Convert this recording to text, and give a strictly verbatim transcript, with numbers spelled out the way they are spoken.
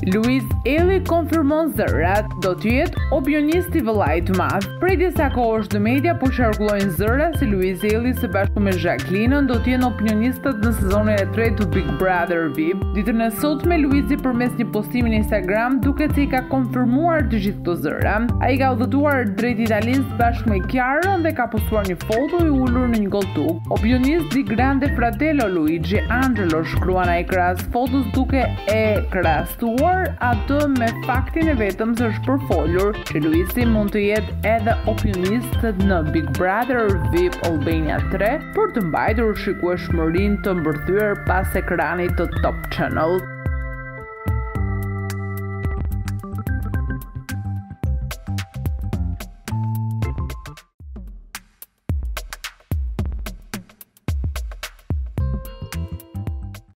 Luiz Ejlli konfirmon zërat, do të jetë opinionist i vëllait të madh. Prej disa kohësh në media po qarkullojnë zëra se Luiz Ejlli së bashku me Jacqueline do të jenë opinionistët në sezonin e tretë të Big Brother Vip. Ditën e sotme Luizi përmes një postimi në Instagram duket se i ka konfirmuar të gjithë këto zëra. Ai ka udhëtuar drejt Italisë bashkë me Gixhari dhe ka postuar një foto i ulur në një koltuk. Opinionist di grande fratello Luiz Ejlli shkruan ai krahas fotos duke e krahastuar atë me faktin e vetëm se është përfolur që Luizi mund të jetë edhe opinionist në Big Brother Vip Albania tre për të mbajtur shikueshmërinë të mbërthyer pas ekranit të Top Channel.